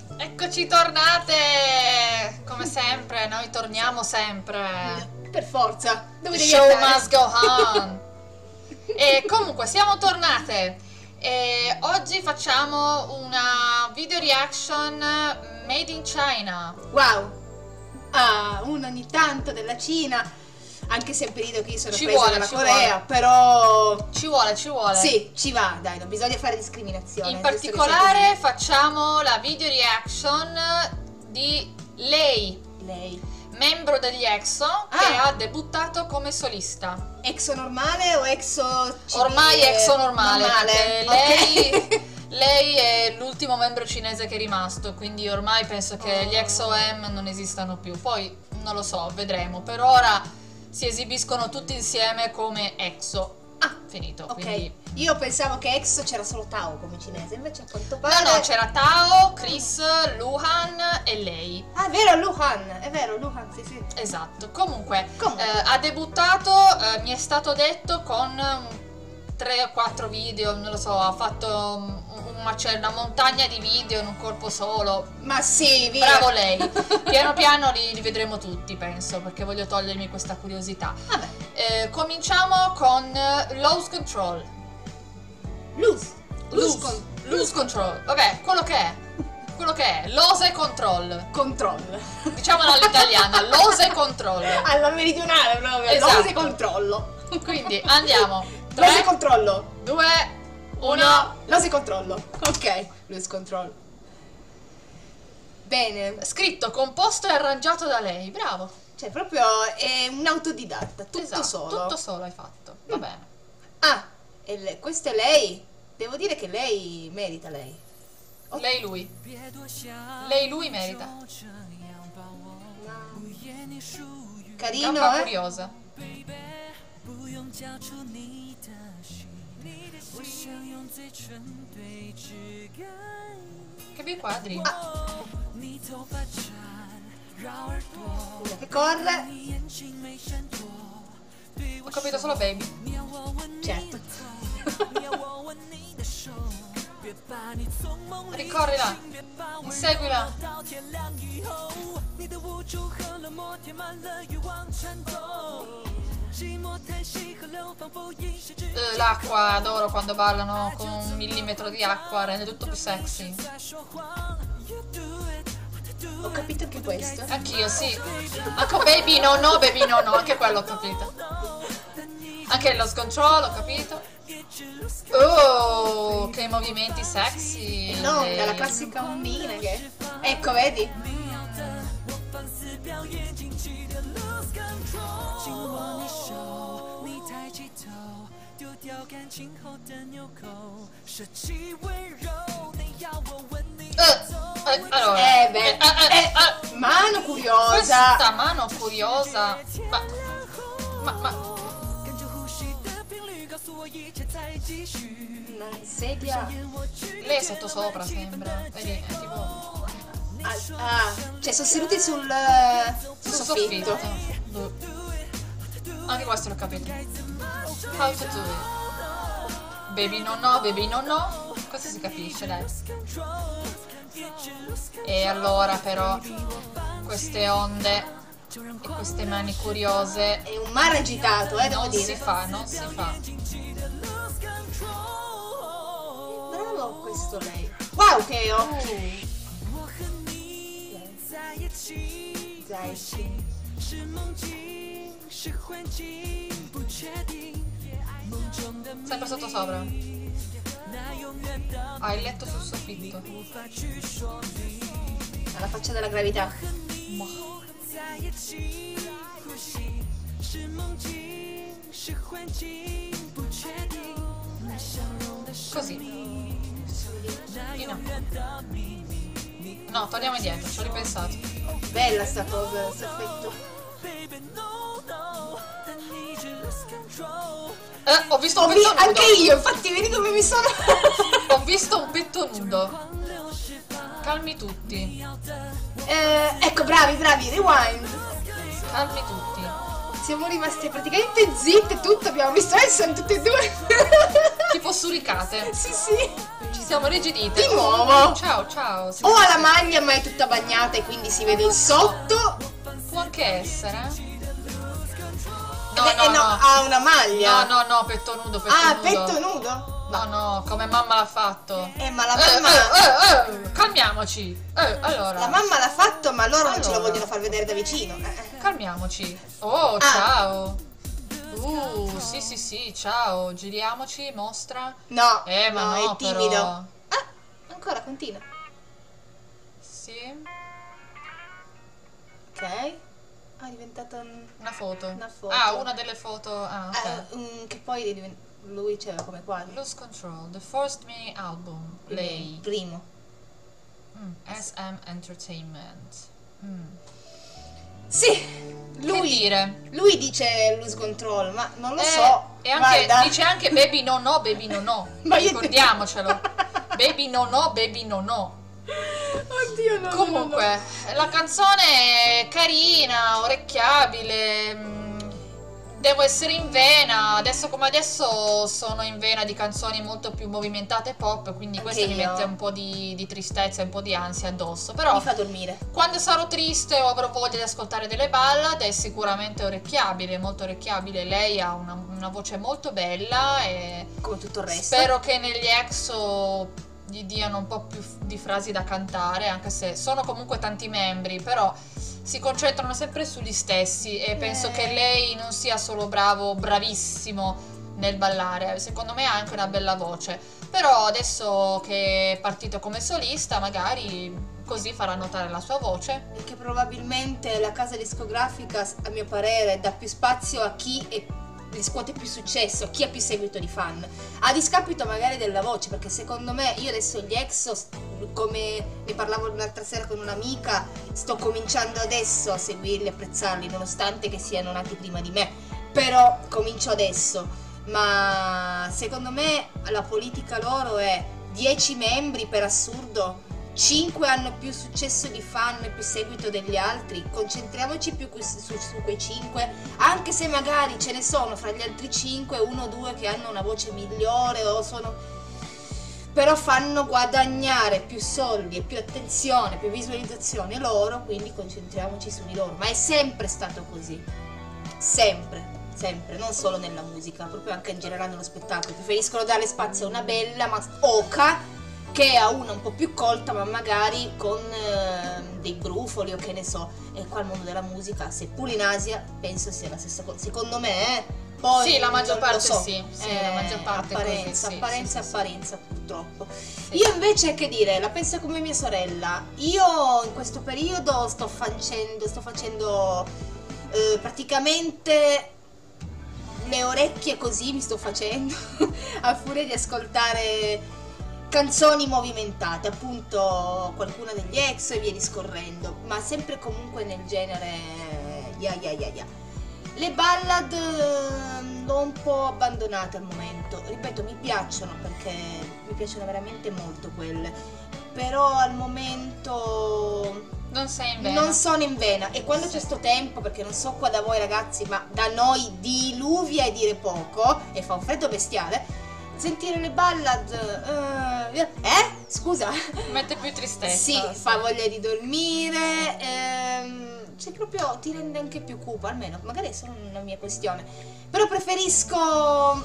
Eccoci tornate! Come sempre, noi torniamo sempre. Per forza. Dove The devi show andare? must go on. E comunque siamo tornate. E oggi facciamo una video reaction made in China. Wow. Ah, uno ogni tanto della Cina. Anche se è un periodo che io sono Ci presa vuole, dalla ci Corea, vuole. però... Ci vuole. Sì, ci va, dai, non bisogna fare discriminazione. In giusto che sia particolare facciamo la video reaction di lei, Lei. membro degli EXO, che ha debuttato come solista. Exo normale o exo civile? Ormai EXO normale, perché ok. lei è l'ultimo membro cinese che è rimasto, quindi ormai penso che gli EXO-M non esistano più. Poi non lo so, vedremo. Per ora si esibiscono tutti insieme come EXO. Ah, finito. Ok, Quindi... io pensavo che exo c'era solo Tao come cinese, invece a quanto pare... No, c'era Tao, Chris, Luhan e lei. Ah, è vero, Luhan, sì, sì. Esatto. Comunque, Comunque. ha debuttato, mi è stato detto, con 3 o 4 video, non lo so, ha fatto una montagna di video in un colpo solo. Ma sì, via. Bravo lei. Piano piano li vedremo tutti, penso, perché voglio togliermi questa curiosità. Vabbè. Cominciamo con Lose Control. Lose Control. Vabbè, quello che è. Lose Control. Control. Diciamolo all'italiana, Lose Control. Alla meridionale proprio, Esatto. Lose controllo. Quindi andiamo. Lose 3, controllo. 2, 1. Lose controllo. Ok, lose control. Bene. Scritto, composto e arrangiato da lei. Bravo. Cioè, proprio è un autodidatta, tutto Esatto, solo. tutto solo hai fatto. Va bene. Ah, e questa è lei. Devo dire che lei merita lei. Lei, lui. Lei, lui merita. Carino, Gamba curiosa. Che bei quadri. Che corre. Ho capito solo baby. Certo. Ricorri là. Inseguila. L'acqua, adoro quando ballano con 1 millimetro di acqua, rende tutto più sexy. Ho capito anche questo. Anch'io, sì. Ecco baby no, anche quello ho capito. Anche lo scontrol, ho capito. Oh, che movimenti sexy. No, dalla classica ondina che... Ecco, vedi? Allora, mano curiosa. questa mano curiosa. Ma Una sedia. lei è sottosopra, sembra. Vedi, è tipo Cioè sono seduti sul soffitto. Anche questo l'ho capito. How to do it. Baby no no. Questo si capisce, dai. E allora però queste onde e queste mani curiose. È un mare agitato, devo Non dire. si fa, non si fa. Bravo questo lei. Wow, che ho. Sempre sottosopra. Ha il letto sul soffitto. Alla faccia della gravità. Così. No, torniamo indietro, ci ho ripensato. Bella sta cosa, questo effetto. Ho visto un petto nudo. Anche io, infatti, vedi come mi sono. Ho visto un petto nudo. Calmi tutti. Ecco, bravi, rewind. Calmi tutti. Siamo rimasti praticamente zitte, tutto abbiamo visto, sono tutte e due. Tipo suricate. Sì, sì. Ci siamo rigidite. Di nuovo. Ciao, ciao. O ha la maglia ma è tutta bagnata e quindi si vede il sotto. Può anche essere. No, ha una maglia. No, petto nudo, petto Ah, nudo. petto nudo? No, come mamma l'ha fatto. Ma la mamma... Calmiamoci. Allora. La mamma l'ha fatto, ma loro non ce lo Allora. vogliono far vedere da vicino. Calmiamoci. Oh, ciao. Sì, ciao. Giriamoci, mostra. No, Ma no, no, è timido. però. Ah, ancora continua. Sì. Ok. Ah, è diventata Una foto. Una foto. Ah, una delle foto. Ah, ok. che poi lui c'era come quadro. Lose Control, the first mini album. Lei. Primo. SM Entertainment. Sì, Che dire? lui dice Lose Control, ma non lo so. E anche, Guarda. dice anche baby no no, baby no no. Ma io- Ricordiamocelo. Baby no no, baby no no. Oddio, no. Comunque, la canzone è carina, orecchiabile. Devo essere in vena. Adesso come adesso sono in vena di canzoni molto più movimentate pop, quindi questo mi io. mette un po' di tristezza e un po' di ansia addosso. Però Mi fa dormire. quando sarò triste o avrò voglia di ascoltare delle ballad è sicuramente orecchiabile, molto orecchiabile. Lei ha una voce molto bella e Come tutto il resto. spero che negli EXO gli diano un po' più di frasi da cantare, anche se sono comunque tanti membri, però si concentrano sempre sugli stessi e penso che lei non sia solo bravissimo nel ballare, secondo me ha anche una bella voce, però adesso che è partito come solista magari così farà notare la sua voce. Perché probabilmente la casa discografica, a mio parere, dà più spazio a chi riscuote più successo, a chi ha più seguito di fan, a discapito magari della voce, perché secondo me io adesso gli EXO, come ne parlavo l'altra sera con un'amica, sto cominciando adesso a seguirli, apprezzarli, nonostante che siano nati prima di me, però comincio adesso. Ma secondo me la politica loro è 10 membri per assurdo, 5 hanno più successo di fan e più seguito degli altri, concentriamoci più su quei 5, anche se magari ce ne sono fra gli altri 5 1 o 2 che hanno una voce migliore o sono, però fanno guadagnare più soldi e più attenzione, più visualizzazione loro, quindi concentriamoci su di loro. Ma è sempre stato così, sempre, non solo nella musica, proprio anche in generale nello spettacolo. Preferiscono dare spazio a una bella ma oca che a una un po' più colta, ma magari con dei brufoli o che ne so. E qua il mondo della musica, seppur in Asia, penso sia la stessa cosa, secondo me. Poi Sì, la maggior non lo parte so. sì, la maggior parte apparenza, così, sì. apparenza purtroppo. Sì. Io invece, che dire, la penso come mia sorella. Io in questo periodo sto facendo praticamente le orecchie così, mi sto facendo a furia di ascoltare canzoni movimentate, appunto qualcuna degli EXO e via discorrendo, ma sempre comunque nel genere ya. Le ballad l'ho un po' abbandonate al momento, ripeto, mi piacciono perché mi piacciono veramente molto quelle, però al momento Non sei in vena. non sono in vena, e quando c'è sto tempo, perché non so qua da voi ragazzi, ma da noi diluvia e dire poco e fa un freddo bestiale, sentire le ballad scusa, Mette più tristezza. sì, fa voglia di dormire, cioè proprio ti rende anche più cupo, almeno magari è solo una mia questione, però preferisco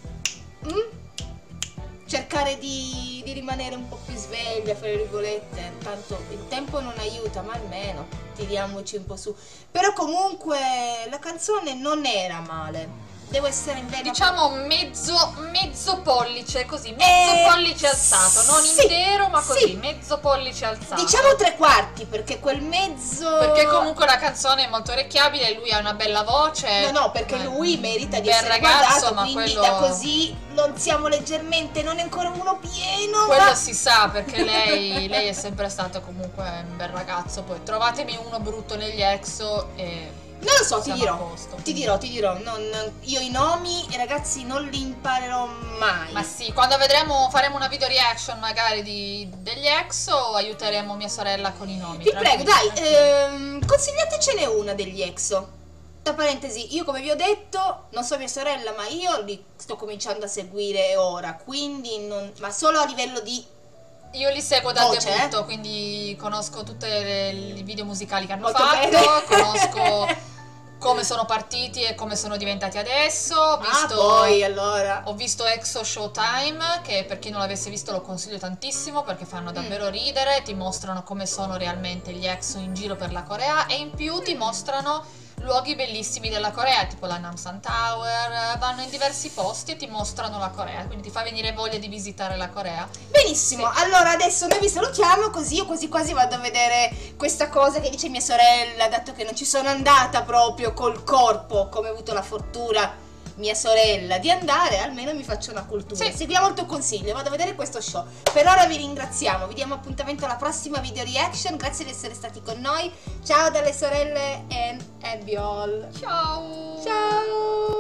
cercare di rimanere un po' più sveglia, fra virgolette, tanto il tempo non aiuta, ma almeno tiriamoci un po' su. Però comunque la canzone non era male, devo essere in vena. Diciamo mezzo pollice, così, mezzo pollice alzato, non sì, intero ma così, sì. mezzo pollice alzato. Diciamo 3/4, perché quel mezzo... Perché comunque la canzone è molto orecchiabile, lui ha una bella voce. No, perché lui merita di bel essere ragazzo, guardato, ma quindi quello... da così non siamo leggermente, non è ancora uno pieno, Quello ma... si sa, perché lei è sempre stato comunque un bel ragazzo. Poi trovatemi uno brutto negli EXO e... Non lo so, ti siamo a posto. dirò, io i nomi, ragazzi, non li imparerò mai. Ma sì, quando faremo una video reaction magari degli EXO, aiuteremo mia sorella con i nomi. Vi prego, tranquilla, dai, consigliatecene una degli EXO. Tra parentesi, io come vi ho detto, non so mia sorella, ma io li sto cominciando a seguire ora, quindi ma solo a livello di Io li seguo dal voce, debutto, quindi conosco tutti i video musicali che hanno Molto fatto, bene. conosco come sono partiti e come sono diventati adesso. poi allora. Ho visto EXO Showtime, che per chi non l'avesse visto lo consiglio tantissimo perché fanno davvero ridere, ti mostrano come sono realmente gli EXO in giro per la Corea e in più ti mostrano luoghi bellissimi della Corea, tipo la Namsan Tower, vanno in diversi posti e ti mostrano la Corea, quindi ti fa venire voglia di visitare la Corea. Benissimo, Sì. allora adesso noi vi salutiamo, così io quasi quasi vado a vedere questa cosa che dice mia sorella, dato che non ci sono andata proprio col corpo, come ho avuto la fortuna mia sorella di andare, almeno mi faccio una cultura. Sì. Seguiamo il tuo consiglio, vado a vedere questo show. Per ora vi ringraziamo, vi diamo appuntamento alla prossima video reaction, grazie di essere stati con noi. Ciao dalle sorelle and Biol. Ciao! Ciao!